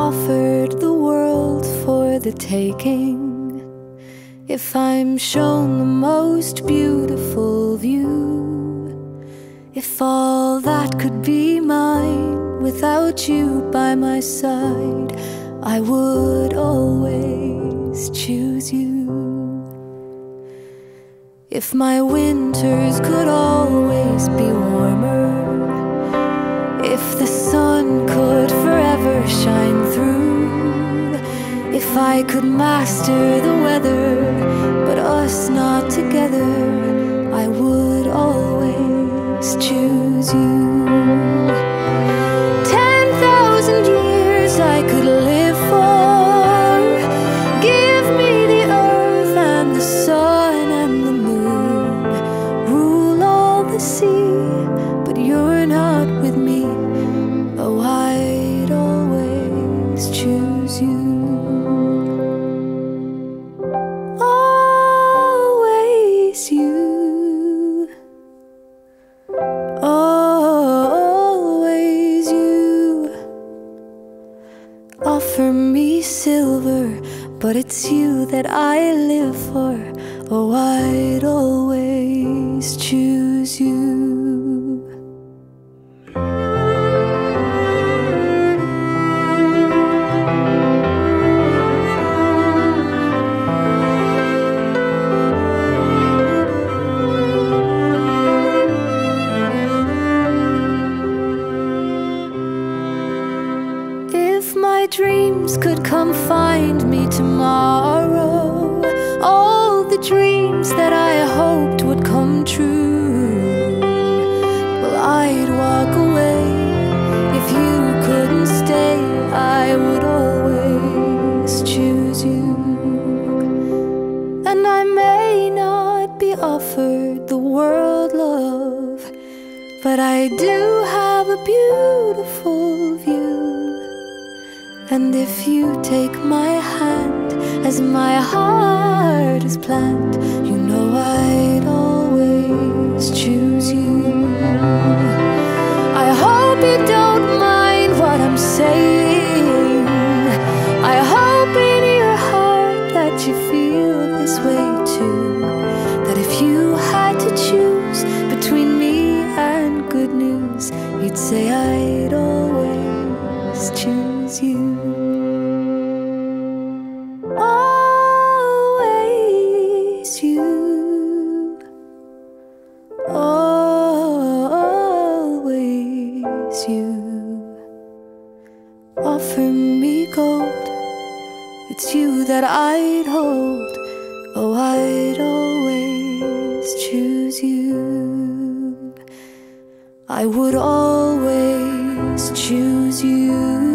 offered the world for the taking, if I'm shown the most beautiful view, if all that could be mine without you by my side, I would always choose you. If my winters could always be warmer, if the sun could forever shine through, if I could master the weather, but us not together, I would always choose you. 10,000 years I could live for. Give me the earth and the sun and the moon. Rule all the sea, but you're not with me. Oh, I'd always choose you. Always you. Always you. Offer me silver, but it's you that I live for. Oh, I'd always choose you. If my dreams could come find me tomorrow, all the dreams that I hoped would come true, well, I'd walk away. If you couldn't stay, I would always choose you. And I may not be offered the world, love, but I do have a beautiful view. And if you take my hand as my heart is planned, you know I'd always choose you. I hope you don't mind what I'm saying. I hope in your heart that you feel this way too, that if you had to choose between me and good news, you'd say I'd always choose you. Always you. Always you. Offer me gold, it's you that I'd hold. Oh, I'd always choose you. I would always choose you.